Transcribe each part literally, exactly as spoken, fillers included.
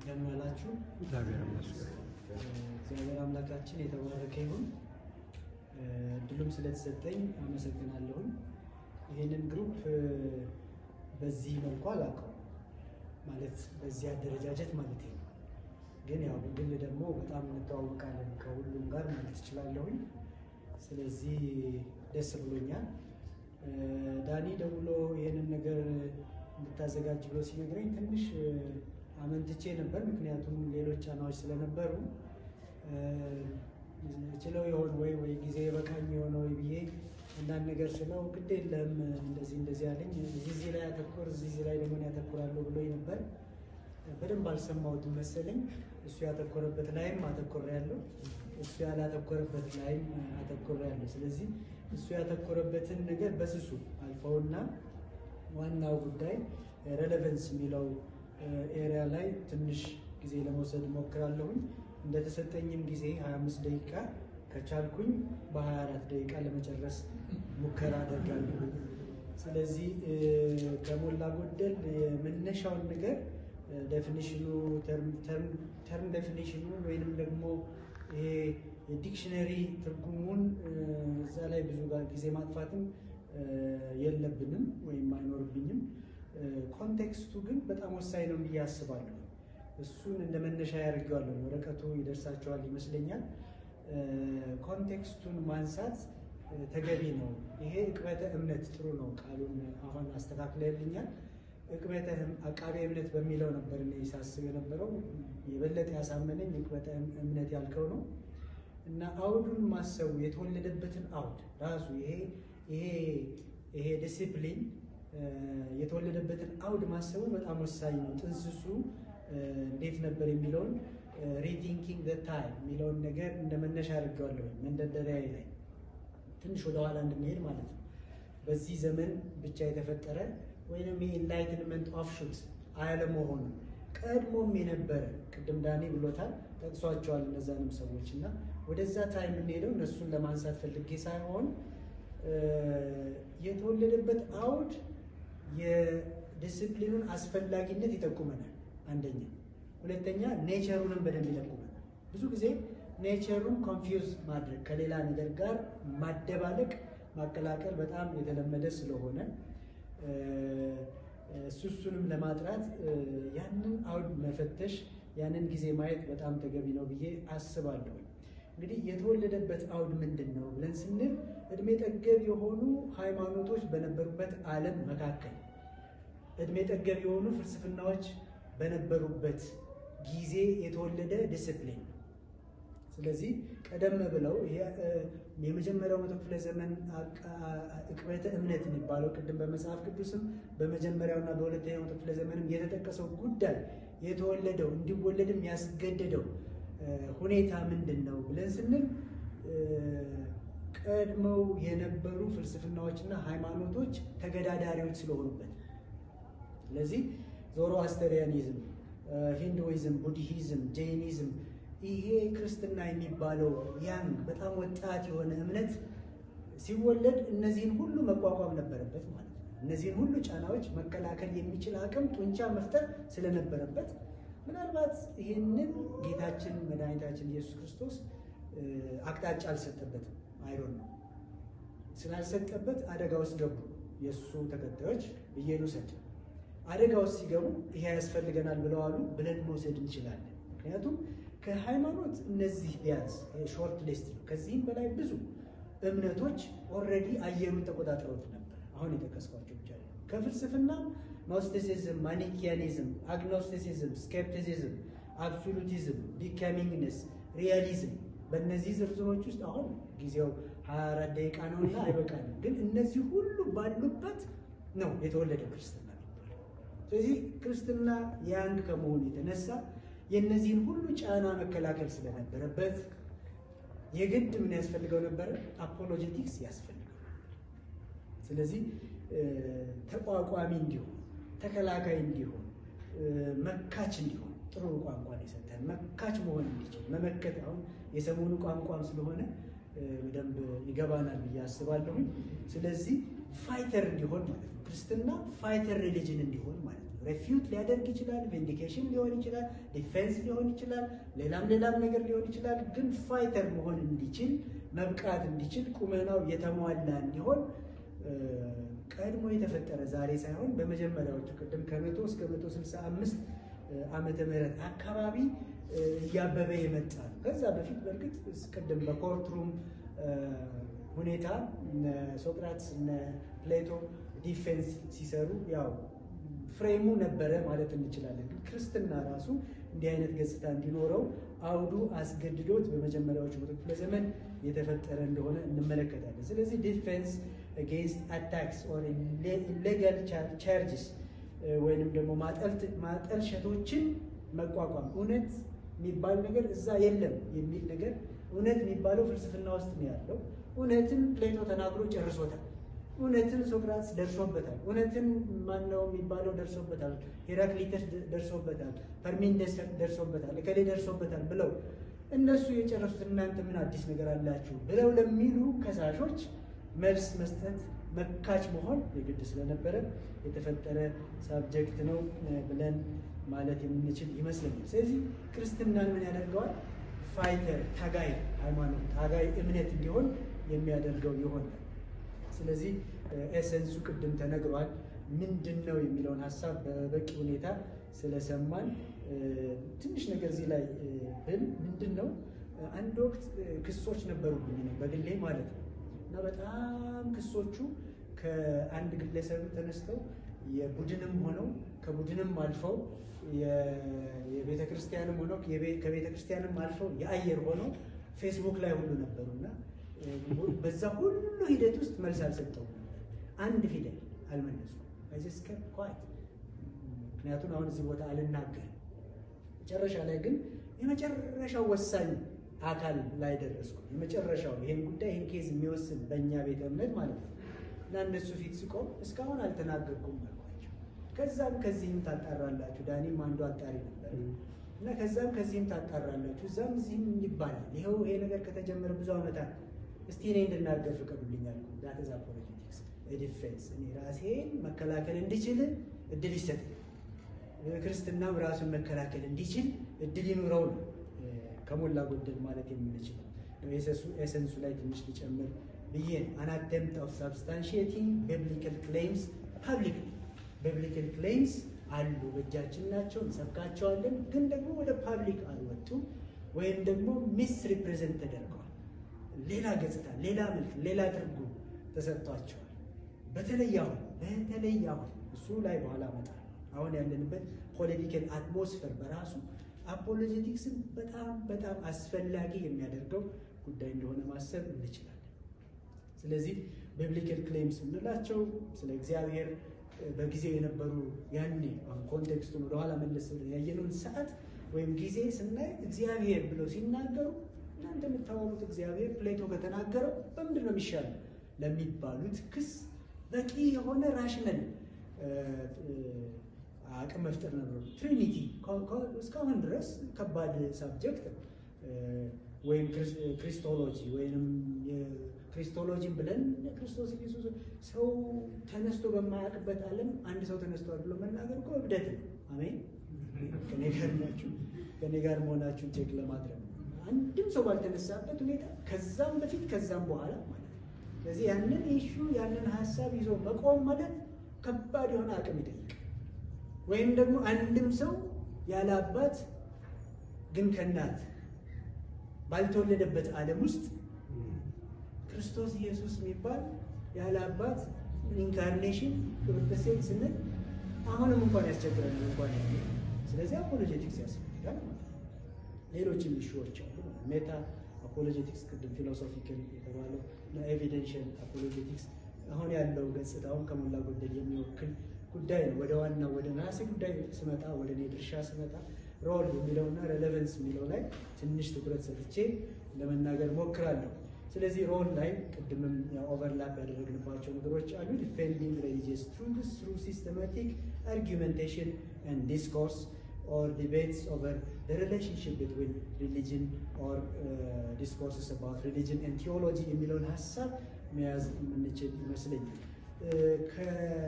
እንደምን አላችሁ? እግዚአብሔር ይመስገን። እግዚአብሔር አምላካችን የተባረከ ይሁን። እድሉም ስለተሰጠኝ አመሰግናለሁ። ይሄንን ግሩፕ በዚህ መልኩ አላውቀውም፣ ማለት በዚህ አደረጃጀት ማለት ነው። ግን ያው በግል ደግሞ በጣም እንተዋወቃለን ከሁሉም ጋር ማለት እችላለሁ። ስለዚህ ደስ ብሎኛል። ዳኒ ደውሎ ይሄንን ነገር እንድታዘጋጅ ብሎ ሲነግረኝ ትንሽ አመንትቼ ነበር፣ ምክንያቱም ሌሎች ጫናዎች ስለነበሩ ችለው የሆነ ወይ ወይ ጊዜ በቃኝ የሆነ ወይ ብዬ አንዳንድ ነገር ስለው ግድ የለም እንደዚህ እንደዚህ አለኝ። እዚህ ላይ ያተኮር እዚህ ላይ ደግሞ ያተኮራለሁ ብሎኝ ነበር። በደንብ አልሰማሁትም መሰለኝ። እሱ ያተኮረበት ላይም አተኮራለሁ፣ እሱ ያላተኮረበት ላይም አተኮራለሁ። ስለዚህ እሱ ያተኮረበትን ነገር በስሱ አልፈውና ዋናው ጉዳይ ሬሌቫንስ የሚለው ኤሪያ ላይ ትንሽ ጊዜ ለመውሰድ እሞክራለሁ። እንደተሰጠኝም ጊዜ ሀያ አምስት ደቂቃ ከቻልኩኝ በሀያ አራት ደቂቃ ለመጨረስ ሙከራ አደርጋለሁ። ስለዚህ ከሞላ ጎደል የመነሻውን ነገር ዴፊኒሽኑ ተርም ዴፊኒሽኑ ወይንም ደግሞ ይሄ የዲክሽነሪ ትርጉሙን እዛ ላይ ብዙ ጊዜ ማጥፋትም የለብንም ወይም አይኖርብኝም። ኮንቴክስቱ ግን በጣም ወሳኝ ነው ብዬ አስባለሁ። እሱን እንደ መነሻ ያደርገዋለሁ። ወረቀቱ ይደርሳቸዋል ይመስለኛል። ኮንቴክስቱን ማንሳት ተገቢ ነው። ይሄ ዕቅበተ እምነት ጥሩ ነው። ቃሉን አሁን አስተካክለልኛል። ዕቅበተ አቃቤ እምነት በሚለው ነበር እኔ ሳስብ የነበረው። የበለጠ ያሳመነኝ ዕቅበተ እምነት ያልከው ነው እና አውዱን ማሰቡ የተወለደበትን አውድ ራሱ ይሄ ይሄ ይሄ ዲሲፕሊን የተወለደበትን አውድ ማሰቡ በጣም ወሳኝ ነው። ጥንስሱ እንዴት ነበር የሚለውን ሪቲንኪንግ ዘ ታይም የሚለውን ነገር እንደ መነሻ አድርጌዋለሁ። መንደርደሪያ ላይ ትንሽ ወደ ኋላ እንድንሄድ ማለት ነው። በዚህ ዘመን ብቻ የተፈጠረ ወይንም የኢንላይትንመንት ኦፍሹት አለመሆኑ ቀድሞም የነበረ ቅድም ዳኒ ብሎታል፣ ጠቅሷቸዋል እነዛንም ሰዎች እና ወደዛ ታይም የምንሄደው እነሱን ለማንሳት ፈልጌ ሳይሆን የተወለደበት አውድ የዲስፕሊኑን አስፈላጊነት ይጠቁመናል። አንደኛ፣ ሁለተኛ ኔቸሩንም በደንብ ይጠቁመናል። ብዙ ጊዜ ኔቸሩን ኮንፊውዝ ማድረግ ከሌላ ነገር ጋር ማደባለቅ ማቀላቀል በጣም የተለመደ ስለሆነ እሱሱንም ለማጥራት ያንን አውድ መፈተሽ ያንን ጊዜ ማየት በጣም ተገቢ ነው ብዬ አስባለሁ። እንግዲህ የተወለደበት አውድ ምንድን ነው ብለን ስንል እድሜ ጠገብ የሆኑ ሃይማኖቶች በነበሩበት ዓለም መካከል እድሜ ጠገብ የሆኑ ፍልስፍናዎች በነበሩበት ጊዜ የተወለደ ዲስፕሊን ነው። ስለዚህ ቀደም ብለው የመጀመሪያው መቶ ክፍለ ዘመን ዕቅበተ እምነት የሚባለው ቅድም በመጽሐፍ ቅዱስም በመጀመሪያውና በሁለተኛው መቶ ክፍለ ዘመንም የተጠቀሰው ጉዳይ የተወለደው እንዲወለድም ያስገደደው ሁኔታ ምንድን ነው ብለን ስንል ቀድመው የነበሩ ፍልስፍናዎችና ሃይማኖቶች ተገዳዳሪዎች ስለሆኑበት። ስለዚህ ዞሮአስተሪያኒዝም፣ ሂንዱይዝም፣ ቡድሂዝም፣ ጀይኒዝም ይሄ ክርስትና የሚባለው ያን በጣም ወጣት የሆነ እምነት ሲወለድ እነዚህን ሁሉ መቋቋም ነበረበት ማለት ነው። እነዚህን ሁሉ ጫናዎች መከላከል የሚችል አቅም ጡንቻ መፍጠር ስለነበረበት ምናልባት ይህንን ጌታችን መድኃኒታችን ኢየሱስ ክርስቶስ አቅጣጫ አልሰጠበትም። አይሮን ነው ስላልሰጠበት አደጋ ውስጥ ገቡ የእሱ ተከታዮች ብዬ ልውሰድ። አደጋ ውስጥ ሲገቡ ይሄ ያስፈልገናል ብለው አሉ ብለን መውሰድ እንችላለን። ምክንያቱም ከሃይማኖት እነዚህ ቢያንስ ሾርት ሊስት ነው። ከዚህም በላይ ብዙ እምነቶች ኦልሬዲ አየሩን ተቆጣጥረውት ነበር። አሁን የጠቀስኳቸው ብቻ ነው። ከፍልስፍና ኖስቲሲዝም፣ ማኒኪያኒዝም፣ አግኖስቲሲዝም፣ ስኬፕቲሲዝም፣ አብሶሉቲዝም፣ ቢካሚንግነስ፣ ሪያሊዝም በእነዚህ ዝርዝሮች ውስጥ አሁን ጊዜው ሀያ አራት ደቂቃ ነውና አይበቃንም። ግን እነዚህ ሁሉ ባሉበት ነው የተወለደው ክርስትና የሚባለው። ስለዚህ ክርስትና ያንግ ከመሆኑ የተነሳ የእነዚህን ሁሉ ጫና መከላከል ስለነበረበት የግድ ምን ያስፈልገው ነበረ? አፖሎጀቲክስ ያስፈልገው። ስለዚህ ተቋቋሚ እንዲሆን፣ ተከላካይ እንዲሆን፣ መካች እንዲሆን ጥሩ ቋንቋ ነው የሰጠን። መካች መሆን እንዲችል መመከት፣ አሁን የሰሞኑ ቋንቋም ስለሆነ በደንብ ይገባናል ብዬ አስባለሁ። ስለዚህ ፋይተር እንዲሆን ማለት ነው። ክርስትና ፋይተር ሪሊጅን እንዲሆን ማለት ነው። ሬፊዩት ሊያደርግ ይችላል፣ ቪንዲኬሽን ሊሆን ይችላል፣ ዲፌንስ ሊሆን ይችላል፣ ሌላም ሌላም ነገር ሊሆን ይችላል። ግን ፋይተር መሆን እንዲችል መብቃት እንዲችል ቁመናው የተሟላ እንዲሆን ቀድሞ የተፈጠረ ዛሬ ሳይሆን በመጀመሪያዎቹ ቅድም ከመቶ እስከ መቶ ስልሳ አምስት ዓመተ ምህረት አካባቢ እያበበ የመጣ ነው። ከዛ በፊት በእርግጥ ቅድም በኮርትሩም ሁኔታ ሶቅራትስ እና ፕሌቶ ዲፌንስ ሲሰሩ ያው ፍሬሙ ነበረ ማለት እንችላለን። ግን ክርስትና ራሱ እንዲህ አይነት ገጽታ እንዲኖረው አውዱ አስገድዶት በመጀመሪያዎቹ መቶ ክፍለ ዘመን የተፈጠረ እንደሆነ እንመለከታለን። ስለዚህ ዲፌንስ against attacks or illegal charges ወይንም ደግሞ ማጠልሸቶችን መቋቋም እውነት የሚባል ነገር እዛ የለም የሚል ነገር እውነት የሚባለው ፍልስፍና ውስጥ ነው ያለው። እውነትን ፕሌቶ ተናግሮ ጨርሶታል። እውነትን ሶቅራጥስ ደርሶበታል። እውነትን ማነው የሚባለው ደርሶበታል። ሄራክሊተስ ደርሶበታል። ፐርሜንደስ ደርሶበታል። እከሌ ደርሶበታል ብለው እነሱ የጨረሱት እናንተ ምን አዲስ ነገር አላችሁ ብለው ለሚሉ ከሳሾች መልስ መስጠት መካች መሆን የግድ ስለነበረ የተፈጠረ ሳብጀክት ነው ብለን ማለት የምንችል ይመስለኛል። ስለዚህ ክርስትናን ምን ያደርገዋል? ፋይተር ታጋይ ሃይማኖት ታጋይ እምነት እንዲሆን የሚያደርገው ይሆናል። ስለዚህ ኤሰንሱ ቅድም ተነግሯል። ምንድን ነው የሚለውን ሀሳብ በበቂ ሁኔታ ስለሰማን ትንሽ ነገር እዚህ ላይ ብል ምንድን ነው አንድ ወቅት ክሶች ነበሩብኝ በግሌ ማለት ነው እና በጣም ክሶቹ ከአንድ ግለሰብ ተነስተው የቡድንም ሆነው ከቡድንም አልፈው የቤተ ክርስቲያንም ሆነው ከቤተ ክርስቲያንም አልፈው የአየር ሆነው ፌስቡክ ላይ ሁሉ ነበሩና በዛ ሁሉ ሂደት ውስጥ መልስ አልሰጠውም። አንድ ፊደል አልመለስኩም። አይዘስ ኳት ምክንያቱም አሁን እዚህ ቦታ አልናገርም። መጨረሻ ላይ ግን የመጨረሻው ወሳኝ አካል ላይ ደረስኩ። የመጨረሻው ይሄን ጉዳይ ይሄን ኬዝ የሚወስን በእኛ ቤተ እምነት ማለት ነው እና እነሱ ፊት ስቆም እስካሁን አልተናገርኩም አልኳቸው። ከዛም ከዚህም ታጣራላችሁ። ዳኒም አንዱ አጣሪ ነበር እና ከዛም ከዚህም ታጣራላችሁ፣ እዛም እዚህም ይባላል። ይኸው ይሄ ነገር ከተጀመረ ብዙ ዓመታት እስቲ እኔ እንድናገር ፍቀዱልኛል። ዛት ኢዝ አፖሎጂቲክስ ዲፌንስ እኔ ራሴን መከላከል እንዲችል እድል ይሰጥ፣ ክርስትናም ራሱን መከላከል እንዲችል እድል ይኑረው ነው ከሞላ ጎደል ማለት የምንችለው። ኤሰንሱ ላይ ትንሽ ሊጨምር ብዬ አን አቴምፕት ኦፍ ሳብስታንሺየቲንግ ቢብሊካል ክሌምስ ፐብሊክሊ። ቢብሊካል ክሌምስ አሉ በእጃችን ናቸው፣ እንሰብካቸዋለን፣ ግን ደግሞ ወደ ፓብሊክ አልወጡም ወይም ደግሞ ሚስ ሪፕሬዘንት ተደርገዋል። ሌላ ገጽታ፣ ሌላ መልክ፣ ሌላ ትርጉም ተሰጥቷቸዋል። በተለይ አሁን በተለይ አሁን እሱ ላይ በኋላ እመጣለሁ። አሁን ያለንበት ፖለቲካል አትሞስፌር በራሱ አፖሎጂቲክስን በጣም በጣም አስፈላጊ የሚያደርገው ጉዳይ እንደሆነ ማሰብ እንችላለን። ስለዚህ ቢብሊካል ክሌምስ የምንላቸው ስለ እግዚአብሔር በጊዜው የነበሩ ያኔ አሁን ኮንቴክስቱን ወደኋላ መለስ ብለን ያየነውን ሰዓት ወይም ጊዜ ስናይ እግዚአብሔር ብለው ሲናገሩ እናንተ የምታወሩት እግዚአብሔር ፕሌቶ ከተናገረው በምንድን ነው የሚሻለው ለሚባሉት ክስ በቂ የሆነ ራሽናል አቅም መፍጠር ነበር። ትሪኒቲ እስካሁን ድረስ ከባድ ሳብጀክት ነው። ወይም ክሪስቶሎጂ ወይም ክሪስቶሎጂን ብለን ክርስቶስ ኢየሱስ ሰው ተነስቶ በማያውቅበት ዓለም አንድ ሰው ተነስቷል ብሎ መናገር እኮ እብደት ነው። አሜን። ከኔ ጋር ናችሁ፣ ከኔ ጋር መሆናችሁን ቼክ ለማድረግ አንድም ሰው ባልተነሳበት ሁኔታ ከዛም በፊት ከዛም በኋላ ማለት ነው። ስለዚህ ያንን ኢሹ ያንን ሀሳብ ይዞ መቆም ማለት ከባድ የሆነ አቅም ይጠይቃል። ወይም ደግሞ አንድም ሰው ያለ አባት ግን ከእናት ባልተወለደበት ዓለም ውስጥ ክርስቶስ ኢየሱስ የሚባል ያለ አባት ኢንካርኔሽን ፕሮፌሰር ስንል አሁንም እንኳን ያስቸግራል እንኳን ያለ። ስለዚህ አፖሎጂቲክስ ያስፈልጋል ማለት ነው። ሌሎችም ኢሹዎች አሉ። ሜታ አፖሎጂቲክስ ቅድም ፊሎሶፊካል የተባለው እና ኤቪደንሻል አፖሎጂቲክስ አሁን ያለው ገጽታውን ከሞላ ጎደል የሚወክል ጉዳይ ነው። ወደ ዋናው ወደ ራሴ ጉዳይ ስመጣ ወደ እኔ ድርሻ ስመጣ ሮል የሚለውና ሬሌቫንስ የሚለው ላይ ትንሽ ትኩረት ሰጥቼ ለመናገር ሞክራለሁ። ስለዚህ ሮል ላይ ቅድምም ኦቨርላፕ ያደረግንባቸው ነገሮች አሉ። ዲፌንዲንግ ሪሊጂየስ ትሩትስ ትሩ ሲስተማቲክ አርጊመንቴሽን ኤንድ ዲስኮርስ ኦር ዲቤትስ ኦቨር ዘ ሪሌሽንሺፕ ቢትዊን ሪሊጅን ኦር ዲስኮርስስ አባውት ሪሊጅን ኤንድ ቲዮሎጂ የሚለውን ሀሳብ መያዝ የምንችል ይመስለኛል።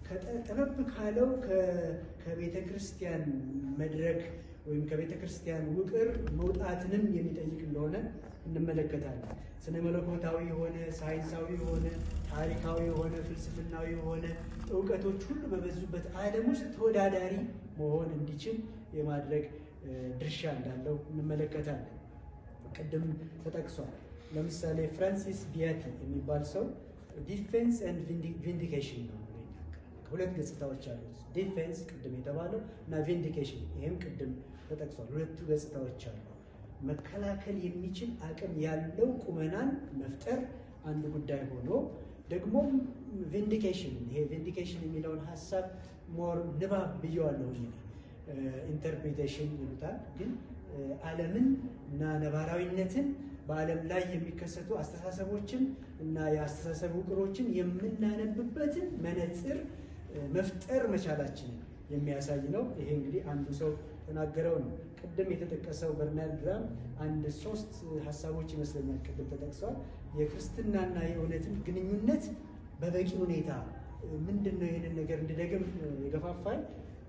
ጠበብ ካለው ከቤተ ክርስቲያን መድረክ ወይም ከቤተ ክርስቲያን ውቅር መውጣትንም የሚጠይቅ እንደሆነ እንመለከታለን። ስነ መለኮታዊ የሆነ ሳይንሳዊ የሆነ ታሪካዊ የሆነ ፍልስፍናዊ የሆነ እውቀቶች ሁሉ በበዙበት ዓለም ውስጥ ተወዳዳሪ መሆን እንዲችል የማድረግ ድርሻ እንዳለው እንመለከታለን። ቅድም ተጠቅሷል። ለምሳሌ ፍራንሲስ ቢያቲ የሚባል ሰው ዲፌንስ ኤንድ ቪንዲኬሽን ነው። ሁለት ገጽታዎች አሉት። ዲፌንስ ቅድም የተባለው እና ቪንዲኬሽን ይሄም ቅድም ተጠቅሷል። ሁለቱ ገጽታዎች አሉ። መከላከል የሚችል አቅም ያለው ቁመናን መፍጠር አንዱ ጉዳይ ሆኖ ደግሞ ቪንዲኬሽን ይሄ ቪንዲኬሽን የሚለውን ሐሳብ ሞር ንባብ ብየዋለሁ። ኢንተርፕሪቴሽን ይሉታል። ግን ዓለምን እና ነባራዊነትን በዓለም ላይ የሚከሰቱ አስተሳሰቦችን እና የአስተሳሰብ ውቅሮችን የምናነብበትን መነጽር መፍጠር መቻላችንን የሚያሳይ ነው። ይሄ እንግዲህ አንዱ ሰው ተናገረው ነው። ቅድም የተጠቀሰው በርናርድ ራም አንድ ሶስት ሐሳቦች ይመስለኛል ቅድም ተጠቅሷል። የክርስትናና የእውነትን ግንኙነት በበቂ ሁኔታ ምንድነው ይሄንን ነገር እንድደግም የገፋፋኝ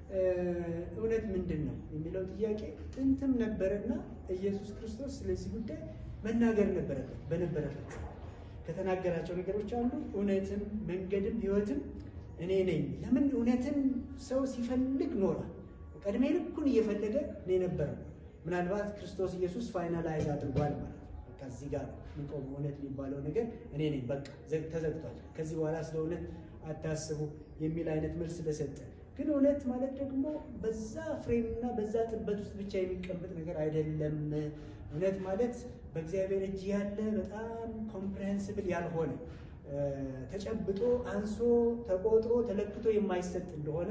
እውነት ምንድነው የሚለው ጥያቄ ጥንትም ነበርና ኢየሱስ ክርስቶስ ስለዚህ ጉዳይ መናገር ነበረበት። በነበረበት ከተናገራቸው ነገሮች አንዱ እውነትም መንገድም ሕይወትም እኔ ነኝ። ለምን እውነትን ሰው ሲፈልግ ኖሯል። ቀድሜ ልኩን እየፈለገ እኔ ነበረው። ምናልባት ክርስቶስ ኢየሱስ ፋይናላይዝ አድርጓል ማለት ነው። በቃ እዚህ ጋር የሚቆም እውነት የሚባለው ነገር እኔ ነኝ፣ በቃ ተዘግቷል፣ ከዚህ በኋላ ስለ እውነት አታስቡ የሚል አይነት መልስ ስለሰጠ፣ ግን እውነት ማለት ደግሞ በዛ ፍሬምና በዛ ጥበት ውስጥ ብቻ የሚቀመጥ ነገር አይደለም። እውነት ማለት በእግዚአብሔር እጅ ያለ በጣም ኮምፕሬሄንሲብል ያልሆነ ተጨብጦ አንሶ ተቆጥሮ ተለክቶ የማይሰጥ እንደሆነ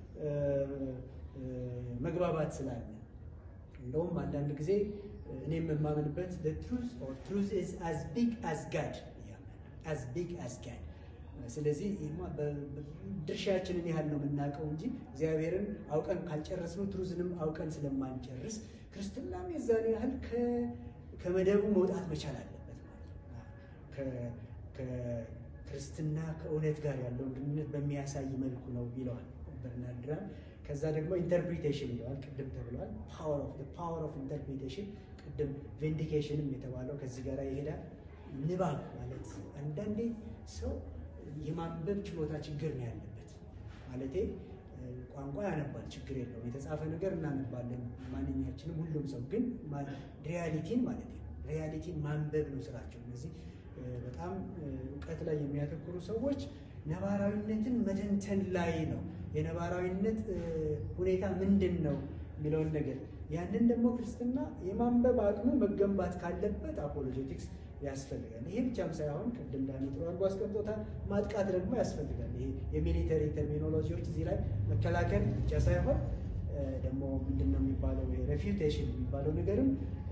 መግባባት ስላለ እንደውም አንዳንድ ጊዜ እኔም የማምንበት the truth or truth is as big as God as big as God። ስለዚህ ድርሻችንን ያህል ነው የምናውቀው እንጂ እግዚአብሔርን አውቀን ካልጨረስነው ትሩዝንም አውቀን ስለማንጨርስ ክርስትናም የዛን ያህል ከመደቡ መውጣት መቻል አለበት ማለት ከክርስትና ከእውነት ጋር ያለው ግንኙነት በሚያሳይ መልኩ ነው ይለዋል በርናርድ ራም። ከዛ ደግሞ ኢንተርፕሪቴሽን ይለዋል። ቅድም ተብሏል ፓወር ኦፍ ዘ ፓወር ኦፍ ኢንተርፕሪቴሽን። ቅድም ቪንዲኬሽንም የተባለው ከዚህ ጋር ይሄዳል። ንባብ ማለት አንዳንዴ ሰው የማንበብ ችሎታ ችግር ነው ያለበት። ማለቴ ቋንቋ ያነባል፣ ችግር የለውም፣ የተጻፈ ነገር እናነባለን ማንኛችንም፣ ሁሉም ሰው። ግን ሪያሊቲን ማለት ነው ሪያሊቲን ማንበብ ነው ስራቸው። እነዚህ በጣም እውቀት ላይ የሚያተኩሩ ሰዎች ነባራዊነትን መተንተን ላይ ነው። የነባራዊነት ሁኔታ ምንድን ነው የሚለውን ነገር ያንን ደግሞ ክርስትና የማንበብ አቅሙ መገንባት ካለበት አፖሎጄቲክስ ያስፈልጋል። ይሄ ብቻም ሳይሆን ቅድም ዳኒ ጥሩ አድርጎ አስቀምጦታል፣ ማጥቃት ደግሞ ያስፈልጋል። ይሄ የሚሊተሪ ተርሚኖሎጂዎች እዚህ ላይ መከላከል ብቻ ሳይሆን ደግሞ ምንድነው የሚባለው ሬፊዩቴሽን የሚባለው ነገርም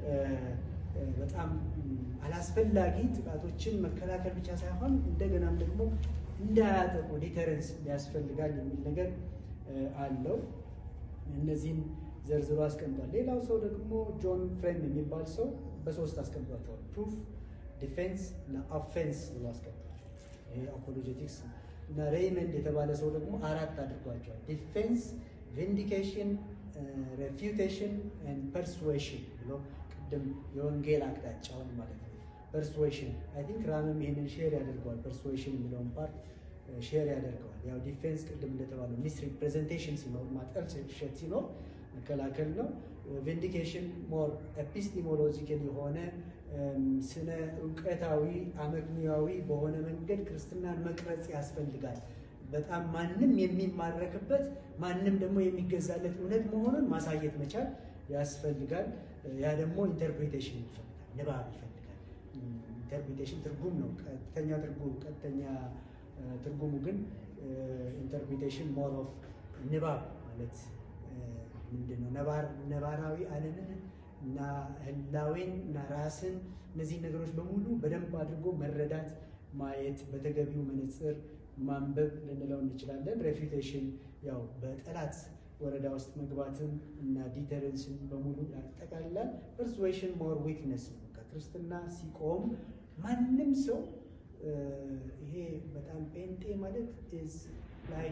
በጣም አላስፈላጊ ጥቃቶችን መከላከል ብቻ ሳይሆን እንደገናም ደግሞ እንዳያጠቁ ዲተረንስ ያስፈልጋል የሚል ነገር አለው። እነዚህን ዘርዝሮ አስቀምጧል። ሌላው ሰው ደግሞ ጆን ፍሬም የሚባል ሰው በሶስት አስቀምጧቸዋል። ፕሩፍ፣ ዲፌንስ እና ኦፌንስ ብሎ አስቀምጧቸዋል። ይሄ አፖሎጄቲክስ እና ሬይመንድ የተባለ ሰው ደግሞ አራት አድርጓቸዋል። ዲፌንስ፣ ቪንዲኬሽን፣ ሬፊዩቴሽን ኤንድ ፐርስዌሽን ብሎ ቅድም የወንጌል አቅጣጫውን ማለት ነው። ፐርስዌሽን አይ ቲንክ ራምም ይሄንን ሼር ያደርገዋል። ፐርስዌሽን የሚለውን ፓርት ሼር ያደርገዋል። ያው ዲፌንስ ቅድም እንደተባለው ሚስ ሪፕሬዘንቴሽን ሲኖር ማጠል ሸት ሲኖር መከላከል ነው። ቪንዲኬሽን ሞር ኤፒስቲሞሎጂካል የሆነ ስነ እውቀታዊ አመክንያዊ በሆነ መንገድ ክርስትናን መቅረጽ ያስፈልጋል። በጣም ማንም የሚማረክበት ማንም ደግሞ የሚገዛለት እውነት መሆኑን ማሳየት መቻል ያስፈልጋል። ያ ደግሞ ኢንተርፕሪቴሽን ይፈልጋል፣ ንባብ ይፈልጋል። ኢንተርፕሪቴሽን ትርጉም ነው፣ ቀጥተኛ ትርጉም ቀጥተኛ ትርጉሙ ግን ኢንተርፕሪቴሽን ሞር ኦፍ ንባብ ማለት ምንድነው? ነባር ነባራዊ ዓለምን እና ህላዌን እና ራስን እነዚህ ነገሮች በሙሉ በደንብ አድርጎ መረዳት ማየት በተገቢው መነጽር ማንበብ ልንለው እንችላለን። ሬፊዩቴሽን ያው በጠላት ወረዳ ውስጥ መግባትን እና ዲተረንስን በሙሉ ያጠቃልላል። ፐርስዌሽን ሞር ዊክነስ ነው። ክርስትና ሲቆም ማንም ሰው ይሄ በጣም ጴንጤ ማለት is like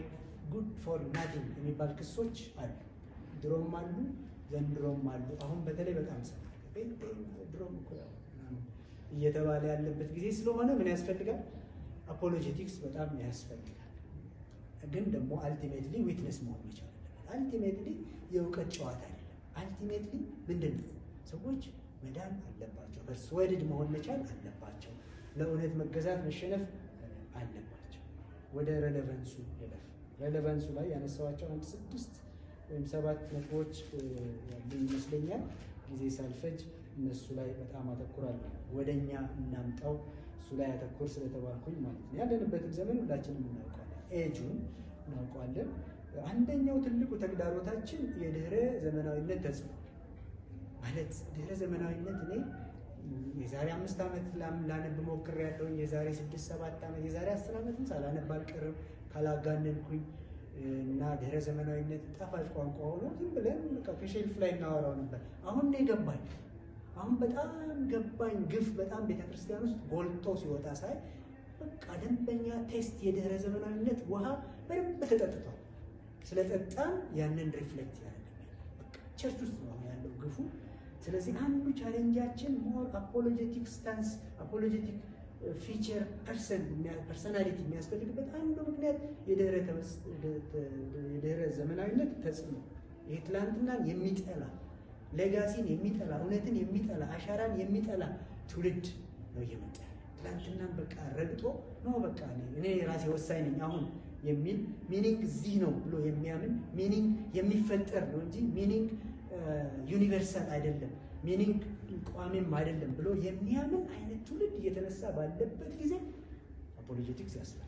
ጉድ ፎር ናቲንግ የሚባል ክሶች አሉ። ድሮም አሉ ዘንድሮም አሉ። አሁን በተለይ በጣም ሰ ድሮም እኮ ያው እየተባለ ያለበት ጊዜ ስለሆነ ምን ያስፈልጋል? አፖሎጀቲክስ በጣም ያስፈልጋል። ግን ደግሞ አልቲሜትሊ ዊትነስ መሆን መቻል አለበት። አልቲሜትሊ የእውቀት ጨዋታ አይደለም። አልቲሜትሊ ምንድን ነው? ሰዎች መዳን አለባቸው። ፐርስዋድድ መሆን መቻል አለባቸው። ለእውነት መገዛት መሸነፍ አለባቸው። ወደ ሬሌቫንሱ ልለፍ። ሬሌቫንሱ ላይ ያነሳዋቸው አንድ ስድስት ወይም ሰባት ነጥቦች ያሉ ይመስለኛል። ጊዜ ሳልፈጅ እነሱ ላይ በጣም አተኩራለሁ። ወደኛ እናምጣው እሱ ላይ አተኩር ስለተባልኩኝ ማለት ነው። ያለንበትን ዘመን ሁላችንም እናውቀዋለን። ኤጁን እናውቀዋለን። አንደኛው ትልቁ ተግዳሮታችን የድህረ ዘመናዊነት ተጽዕኖ ማለት ድህረ ዘመናዊነት እኔ የዛሬ አምስት ዓመት ላነብ ሞክሬያለሁ። የዛሬ ስድስት ሰባት ዓመት የዛሬ አስር ዓመትም ሳላነብ አልቀርም ካላጋነንኩኝ እና ድህረ ዘመናዊነት ጣፋጭ ቋንቋ ሆኖ ዝም ብለን በቃ ከሼልፍ ላይ እናወራው ነበር። አሁን ነው የገባኝ። አሁን በጣም ገባኝ። ግፍ በጣም ቤተክርስቲያን ውስጥ ጎልቶ ሲወጣ ሳይ በቃ ደንበኛ ቴስት የድህረ ዘመናዊነት ውሃ በደንብ ተጠጥቷል። ስለጠጣም ያንን ሪፍሌክት ያደርጋል። በቃ ቸርች ውስጥ ነው ያለው ግፉ። ስለዚህ አንዱ ቻሌንጃችን ሞር አፖሎጀቲክ ስታንስ አፖሎጀቲክ ፊቸር ፐርሰን ፐርሰናሊቲ የሚያስፈልግበት አንዱ ምክንያት የድህረ ዘመናዊነት ተጽዕኖ ይሄ ትላንትናን የሚጠላ ሌጋሲን የሚጠላ እውነትን የሚጠላ አሻራን የሚጠላ ትውልድ ነው እየመጣ ትላንትናን በቃ ረግጦ ነው በቃ እኔ ራሴ ወሳኝ ነኝ አሁን የሚል ሚኒንግ እዚህ ነው ብሎ የሚያምን ሚኒንግ የሚፈጠር ነው እንጂ ሚኒንግ ዩኒቨርሳል አይደለም ሚኒንግ ቋሚም አይደለም ብሎ የሚያምን አይነት ትውልድ እየተነሳ ባለበት ጊዜ አፖሎጀቲክስ ያስፈልጋል።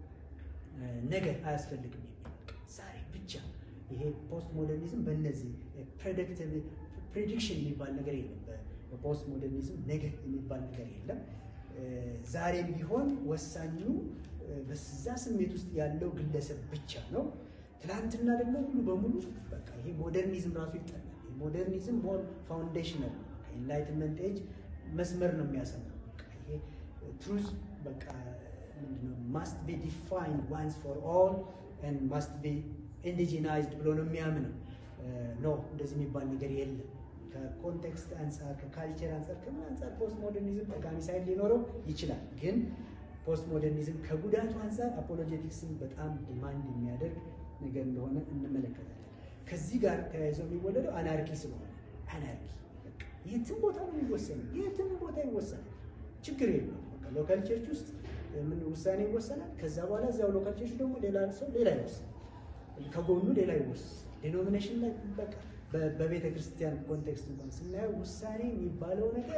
ነገር አያስፈልግም የሚል ዛሬ ብቻ ይሄ ፖስት ሞደርኒዝም በእነዚህ ፕሬዲክቲቭ ፕሬዲክሽን የሚባል ነገር የለም። በፖስት ሞደርኒዝም ነገር የሚባል ነገር የለም። ዛሬም ቢሆን ወሳኙ በዛ ስሜት ውስጥ ያለው ግለሰብ ብቻ ነው። ትላንትና ደግሞ ሙሉ በሙሉ በቃ ይሄ ሞደርኒዝም ራሱ ይጠላል። ሞደርኒዝም ሞር ፋውንዴሽናል ኢንላይትመንት ኤጅ መስመር ነው የሚያሰምረው። ይሄ ትሩዝ በቃ ምንድነው ማስት ቢ ዲፋይንድ ዋንስ ፎር ኦል ኤንድ ማስት ቢ ኢንዲጂናይዝድ ብሎ ነው የሚያምነው። ኖ እንደዚህ የሚባል ነገር የለም። ከኮንቴክስት አንጻር ከካልቸር አንጻር ከምን አንጻር ፖስት ሞደርኒዝም ጠቃሚ ሳይድ ሊኖረው ይችላል። ግን ፖስት ሞደርኒዝም ከጉዳቱ አንጻር አፖሎጀቲክስን በጣም ዲማንድ የሚያደርግ ነገር እንደሆነ እንመለከታለን። ከዚህ ጋር ተያይዞ የሚወለደው አናርኪ ስለሆነ አናርኪ የትም ቦታ ነው የሚወሰነው። የትም ቦታ ይወሰናል፣ ችግር የለም። በቃ ሎካል ቸርች ውስጥ ምን ውሳኔ ይወሰናል። ከዛ በኋላ እዛው ሎካል ቸርች ደግሞ ሌላ ሰው ሌላ ይወስናል፣ ከጎኑ ሌላ ይወስናል። ዲኖሚኔሽን ላይ በቃ በቤተ ክርስቲያን ኮንቴክስት እንኳን ስናየው ውሳኔ የሚባለው ነገር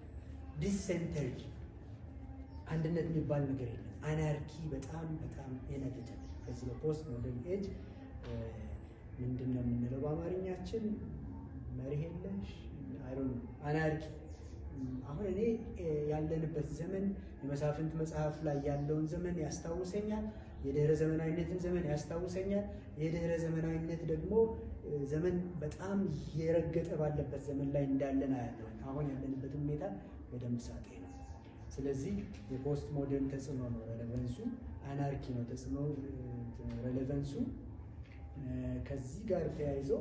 ዲሴንተርድ አንድነት የሚባል ነገር የለም። አናርኪ በጣም በጣም ኢነቪተብል በዚህ በፖስት ሞደርን ኤጅ ምንድን ነው የምንለው በአማርኛችን መርህ የለሽ አይሮን አናርኪ። አሁን እኔ ያለንበት ዘመን የመሳፍንት መጽሐፍ ላይ ያለውን ዘመን ያስታውሰኛል። የድህረ ዘመናዊነትን ዘመን ያስታውሰኛል። የድህረ ዘመናዊነት ደግሞ ዘመን በጣም የረገጠ ባለበት ዘመን ላይ እንዳለን አያለን። አሁን ያለንበት ሁኔታ በደንብ ሳጤ ነው። ስለዚህ የፖስት ሞደርን ተጽዕኖ ነው ሬሌቫንሱ፣ አናርኪ ነው ተጽዕኖ ሬሌቫንሱ። ከዚህ ጋር ተያይዞ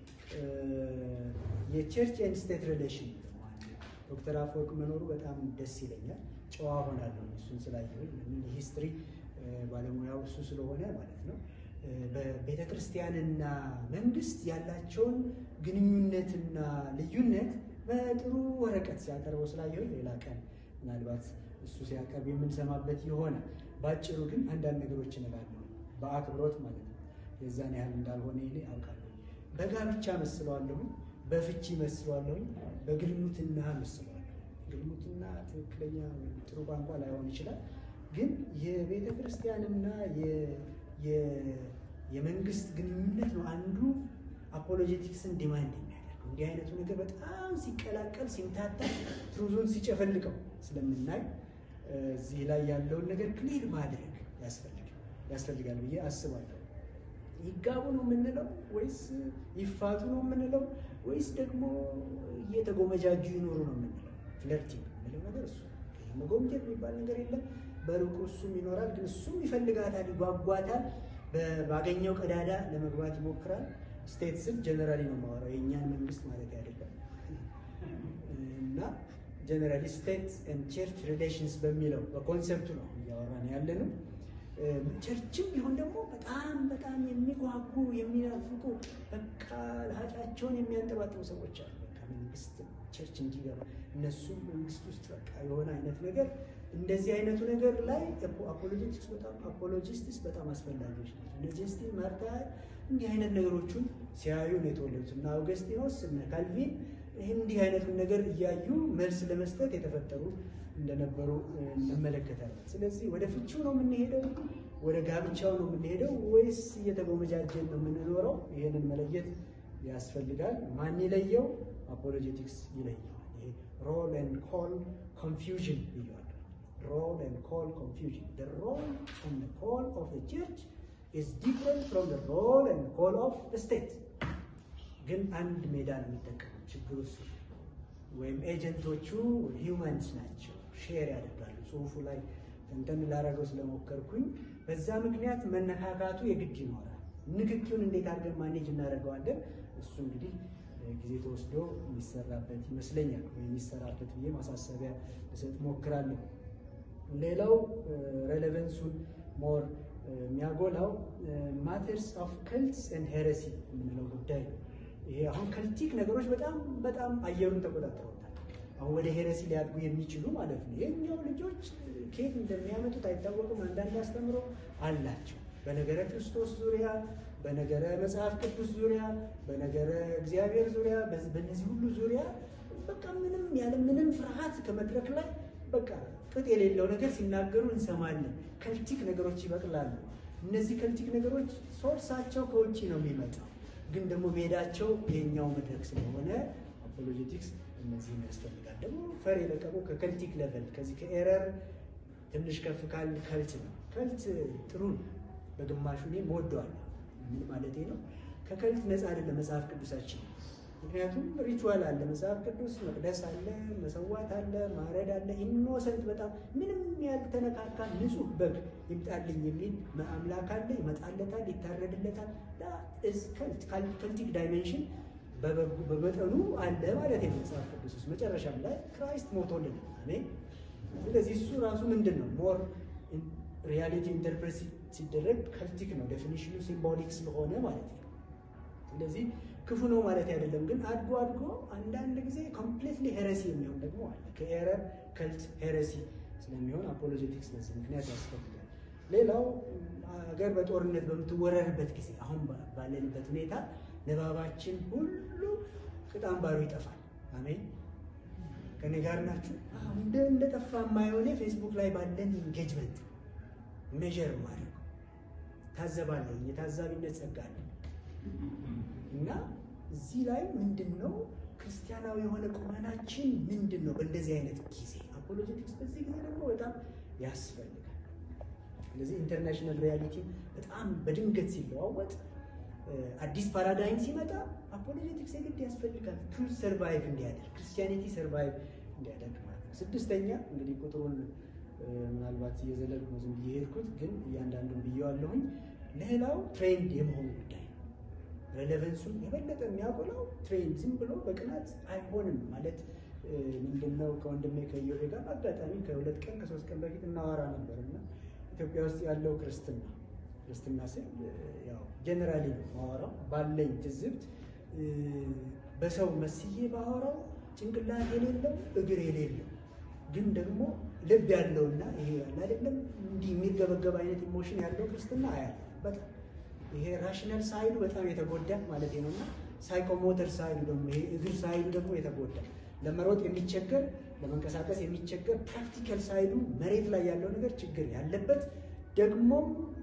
የቸርች ኤንድ ስቴት ሪሌሽን ዶክተር አፈወርቅ መኖሩ በጣም ደስ ይለኛል። ጨዋ ሆናለሁ እሱን ስላየሁኝ። ሂስትሪ ባለሙያው እሱ ስለሆነ ማለት ነው። በቤተ ክርስቲያንና መንግስት ያላቸውን ግንኙነትና ልዩነት በጥሩ ወረቀት ሲያቀርበው ስላየሁኝ ሌላ ቀን ምናልባት እሱ ሲያቀርብ የምንሰማበት ይሆናል። ባጭሩ ግን አንዳንድ ነገሮች እንላለሁ በአክብሮት ማለት ነው። የዛን ያህል እንዳልሆነ እኔ አውቃለሁ። በጋብቻ መስለዋለሁ፣ በፍቺ መስለዋለሁ፣ በግልሙትና መስለዋለሁ። ግልሙትና ትክክለኛ ጥሩ ቋንቋ ላይሆን ይችላል። ግን የቤተ ክርስቲያንና የመንግስት ግንኙነት ነው አንዱ አፖሎጀቲክስን ዲማንድ የሚያደርገው። እንዲህ አይነቱ ነገር በጣም ሲቀላቀል ሲምታታ ትሩዙን ሲጨፈልቀው ስለምናይ እዚህ ላይ ያለውን ነገር ክሊር ማድረግ ያስፈልጋል ያስፈልጋል ብዬ አስባለሁ። ይጋቡ ነው የምንለው ወይስ ይፋቱ ነው የምንለው ወይስ ደግሞ እየተጎመጃጁ ይኖሩ ነው የምንለው? ፍለርቲንግ የምንለው ነገር እሱ መጎምጀት የሚባል ነገር የለም። በሩቁ እሱም ይኖራል፣ ግን እሱም ይፈልጋታል፣ ይጓጓታል። ባገኘው ቀዳዳ ለመግባት ይሞክራል። ስቴትስን ጀነራሊ ነው የማወራው የእኛን መንግስት ማለት አይደለም። እና ጀነራሊ ስቴትስ ኤንድ ቸርች ሪሌሽንስ በሚለው በኮንሰፕቱ ነው እያወራን ያለነው። ቸርችም ቢሆን ደግሞ በጣም በጣም የሚጓጉ የሚናፍቁ በቃ ሀጫቸውን የሚያንጠባጥሩ ሰዎች አሉ። በቃ መንግስት ቸርች እንዲገባ እነሱ መንግስት ውስጥ በቃ የሆነ አይነት ነገር እንደዚህ አይነቱ ነገር ላይ አፖሎጂስቲክስ በጣም አፖሎጂስቲክስ በጣም አስፈላጊዎች ናቸው። እነዚህ እስቲ ማርታ እንዲህ አይነት ነገሮችን ሲያዩ ነው የተወለዱት እና አውገስቲኖስ እና ካልቪን እንዲህ አይነቱን ነገር እያዩ መልስ ለመስጠት የተፈጠሩ እንደነበሩ እንመለከታለን። ስለዚህ ወደ ፍቺው ነው የምንሄደው፣ ወደ ጋብቻው ነው የምንሄደው ወይስ እየተጎመጃጀን ነው የምንኖረው? ይሄንን መለየት ያስፈልጋል። ማን ይለየው? አፖሎጄቲክስ ይለየዋል። ይሄ ሮል ኤንድ ኮል ኮንፊውዥን ይለዋል። Role and call confusion. The role and the call of the church is different from the role and call of the state. ግን አንድ ሜዳ ነው የሚጠቀሙት። ችግሩ እሱ ወይም ኤጀንቶቹ ሂውማንስ ናቸው፣ ሼር ያደርጋሉ። ጽሁፉ ላይ እንትን ላደርገው ስለሞከርኩኝ በዛ ምክንያት መነካካቱ የግድ ይኖራል። ንክኪውን እንዴት አድርገን ማኔጅ እናደርገዋለን? እሱ እንግዲህ ጊዜ ተወስዶ የሚሰራበት ይመስለኛል፣ ወይ የሚሰራበት ብዬ ማሳሰቢያ ልሰጥ ሞክራለሁ። ሌላው ሬሌቨንሱን ሞር የሚያጎላው ማተርስ ኦፍ ከልትስ ኤንድ ሄረሲ የምንለው ጉዳይ ነው። ይሄ አሁን ከልቲክ ነገሮች በጣም በጣም አየሩን ተቆጣጥረውታል። አሁን ወደ ሄረሲ ሊያድጉ የሚችሉ ማለት ነው። የኛው ልጆች ከየት እንደሚያመጡት አይታወቅም። አንዳንድ አስተምሮ አላቸው በነገረ ክርስቶስ ዙሪያ፣ በነገረ መጽሐፍ ቅዱስ ዙሪያ፣ በነገረ እግዚአብሔር ዙሪያ፣ በእነዚህ ሁሉ ዙሪያ በቃ ምንም ያለ ምንም ፍርሃት ከመድረክ ላይ በቃ ቅጥ የሌለው ነገር ሲናገሩ እንሰማለን። ከልቲክ ነገሮች ይበቅላሉ። እነዚህ ከልቲክ ነገሮች ሶርሳቸው ከውጭ ነው የሚመጣው፣ ግን ደግሞ ሜዳቸው የኛው መድረክ ስለሆነ አፖሎጄቲክስ እነዚህን ያስፈልጋል። ደግሞ ፈር የለቀቁ ከከልቲክ ሌቨል ከዚህ ከኤረር ትንሽ ከፍ ካል ከልት ነው። ከልት ጥሩ ነው በግማሹ እኔ እወደዋለሁ። ምን ማለቴ ነው? ከከልት ነፃ አይደለም መጽሐፍ ቅዱሳችን። ምክንያቱም ሪቹዋል አለ መጽሐፍ ቅዱስ፣ መቅደስ አለ፣ መሰዋት አለ፣ ማረድ አለ። ኢኖሰንት በጣም ምንም ያልተነካካ ንጹህ በግ ይምጣልኝ የሚል አምላክ አለ። ይመጣለታል፣ ይታረድለታል። ከልቲክ ዳይሜንሽን በመጠኑ አለ ማለት ነው መጽሐፍ ቅዱስ ውስጥ። መጨረሻም ላይ ክራይስት ሞቶልን አሜን። ስለዚህ እሱ ራሱ ምንድን ነው ሞር ሪያሊቲ ኢንተርፕሬት ሲደረግ ከልቲክ ነው፣ ዴፊኒሽኑ ሲምቦሊክ ስለሆነ ማለት ነው። ስለዚህ ክፉ ነው ማለት አይደለም፣ ግን አድጎ አድጎ አንዳንድ ጊዜ ኮምፕሊትሊ ሄረሲ የሚሆን ደግሞ አለ። ከኤረር ከልት ሄረሲ ስለሚሆን አፖሎጄቲክስ በዚህ ምክንያት ያስፈልጋል። ሌላው ሀገር በጦርነት በምትወረርበት ጊዜ አሁን ባለንበት ሁኔታ ንባባችን ሁሉ ቅጥ አምባሩ ይጠፋል። አሜን። ከኔ ጋር ናችሁ? እንደ እንደጠፋ የማይሆነ ፌስቡክ ላይ ባለን ኢንጌጅመንት ሜጀር ማለት ታዘባለሁ። የታዛቢነት ጸጋ አለ እና እዚህ ላይ ምንድነው ክርስቲያናዊ የሆነ ቁመናችን ምንድነው? በእንደዚህ አይነት ጊዜ አፖሎጄቲክስ በዚህ ጊዜ ደግሞ በጣም ያስፈልጋል። ስለዚህ ኢንተርናሽናል ሪያሊቲ በጣም በድንገት ሲለዋወጥ አዲስ ፓራዳይም ሲመጣ አፖሎጄቲክስ የግድ ያስፈልጋል። ትሩዝ ሰርቫይቭ እንዲያደርግ ክርስቲያኒቲ ሰርቫይቭ እንዲያደርግ ማለት ነው። ስድስተኛ እንግዲህ ቁጥሩን ምናልባት እየዘለልኩ ነው ዝም ብዬ ሄድኩት፣ ግን እያንዳንዱን ብዬዋለሁኝ። ሌላው ትሬንድ የመሆኑ ጉዳይ ሬሌቨንሱን የበለጠ የሚያጎላው ትሬንድ ዝም ብሎ በቅናት አይሆንም ማለት ምንድነው? ከወንድሜ ከዮሬ ጋር አጋጣሚ ከሁለት ቀን ከሶስት ቀን በፊት እናወራ ነበር እና ኢትዮጵያ ውስጥ ያለው ክርስትና ክርስትና ስል ያው ጀነራሊ ነው ማወራው ባለኝ ትዝብት በሰው መስዬ ባወራው ጭንቅላት የሌለው እግር የሌለው ግን ደግሞ ልብ ያለውና ይሄ ያለ አይደለም እንዲህ የሚገበገብ አይነት ኢሞሽን ያለው ክርስትና አያለሁ። በጣም ይሄ ራሽናል ሳይዱ በጣም የተጎዳ ማለት ነውና ሳይኮሞተር ሳይዱ ደግሞ ይሄ እግር ሳይዱ ደግሞ የተጎዳ ለመሮጥ የሚቸገር ለመንቀሳቀስ የሚቸገር ፕራክቲካል ሳይዱ መሬት ላይ ያለው ነገር ችግር ያለበት ደግሞ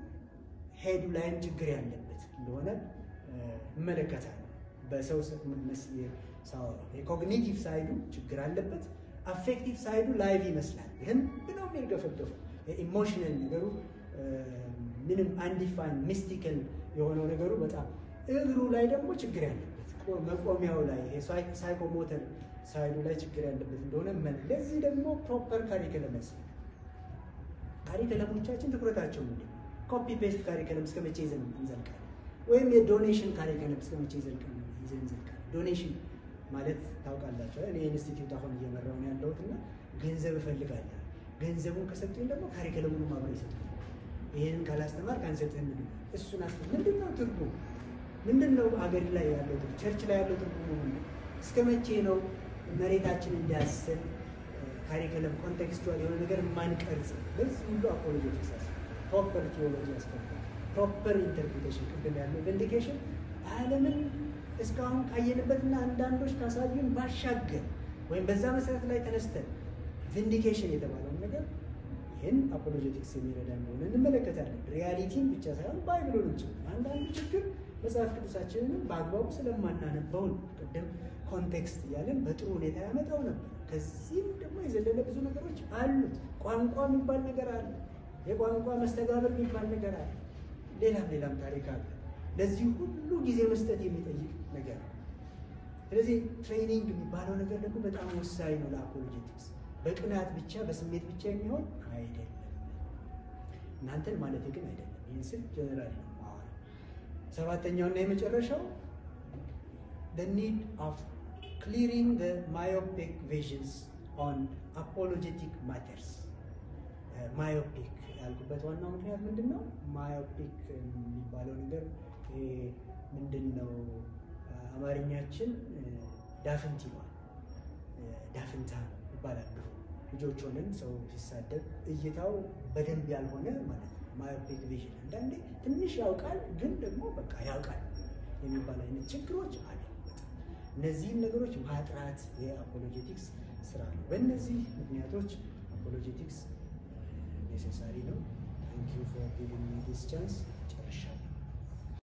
ሄዱ ላይም ችግር ያለበት እንደሆነ እመለከታለሁ። በሰው መስዬ ሳወራ የኮግኒቲቭ ሳይዱ ችግር አለበት፣ አፌክቲቭ ሳይዱ ላይቭ ይመስላል። ይህን ብለው የሚርገፈገፉ ኢሞሽናል ነገሩ ምንም አንዲፋይን ሚስቲካል የሆነው ነገሩ በጣም እግሩ ላይ ደግሞ ችግር ያለበት መቆሚያው ላይ ሳይኮሞተር ሳይዱ ላይ ችግር ያለበት እንደሆነ ምን ለዚህ ደግሞ ፕሮፐር ካሪኩለም ያስፈልጋል። ካሪኩለሞቻችን ትኩረታቸው ምንድን ነው? ኮፒ ፔስት ካሪከለም እስከ መቼ ይዘን እንዘልቃለን? ወይም የዶኔሽን ካሪከለም እስከ መቼ ይዘን እንዘልቃለን? ዶኔሽን ማለት ታውቃላችሁ፣ እኔ ኢንስቲትዩት አሁን እየመራሁ ነው ያለሁት እና ገንዘብ እፈልጋለሁ። ገንዘቡን ከሰጡኝ ደግሞ ካሪከለሙንም አብረው ይሰጡኝ። ይሄንን ካላስተማር ካንሰጥህም ነው እሱን አስ ምንድነው ትርጉም? ምንድነው ሀገር ላይ ያለው ቸርች ላይ ያለው ትርጉም ነው? እስከ መቼ ነው መሬታችን እንዲያስል ካሪከለም ኮንቴክስቹዋል የሆነ ነገር ማንቀርጽ? በዚህ ሁሉ አፖሎጂቲክስ አስ ፕሮፐር ቲዮሎጂ ያስፈልጋል። ፕሮፐር ኢንተርፕሪቴሽን ቅድም ያለው ቪንዲኬሽን ዓለምን እስካሁን ካየንበትና አንዳንዶች ካሳዩን ባሻገር ወይም በዛ መሰረት ላይ ተነስተን ቪንዲኬሽን የተባለውን ነገር ይህን አፖሎጂቲክስ የሚረዳ እንደሆነ እንመለከታለን። ሪያሊቲን ብቻ ሳይሆን ባይብሎን ጭምር። አንዳንዱ ችግር መጽሐፍ ቅዱሳችንንም በአግባቡ ስለማናነበው ነው። ቅድም ኮንቴክስት እያለን በጥሩ ሁኔታ ያመጣው ነበር። ከዚህም ደግሞ የዘለለ ብዙ ነገሮች አሉት። ቋንቋ የሚባል ነገር አለ። የቋንቋ መስተጋብር የሚባል ነገር አለ። ሌላም ሌላም ታሪክ አለ። ለዚህ ሁሉ ጊዜ መስጠት የሚጠይቅ ነገር ነው። ስለዚህ ትሬኒንግ የሚባለው ነገር ደግሞ በጣም ወሳኝ ነው ለአፖሎጂቲክስ። በቅናት ብቻ በስሜት ብቻ የሚሆን አይደለም። እናንተን ማለት ግን አይደለም። ይህን ስል ጀነራል ነው። ሰባተኛውና የመጨረሻው the need of clearing the myopic visions on apologetic matters. ማዮፒክ ያልኩበት ዋናው ምክንያት ምንድነው? ማዮፒክ የሚባለው ነገር ምንድነው? አማርኛችን ዳፍንት ይባላል። ዳፍንታ ይባላል። ልጆች ሆነን ሰው ሲሳደብ እይታው በደንብ ያልሆነ ማለት ነው። ማዮፒክ ቪዥን አንዳንዴ ትንሽ ያውቃል ግን ደግሞ በቃ ያውቃል የሚባል አይነት ችግሮች አሉ። እነዚህን ነገሮች ማጥራት የአፖሎጂቲክስ ስራ ነው። በእነዚህ ምክንያቶች አፖሎጂቲክስ ኔሴሳሪ ነው። Thank you for giving me this chance.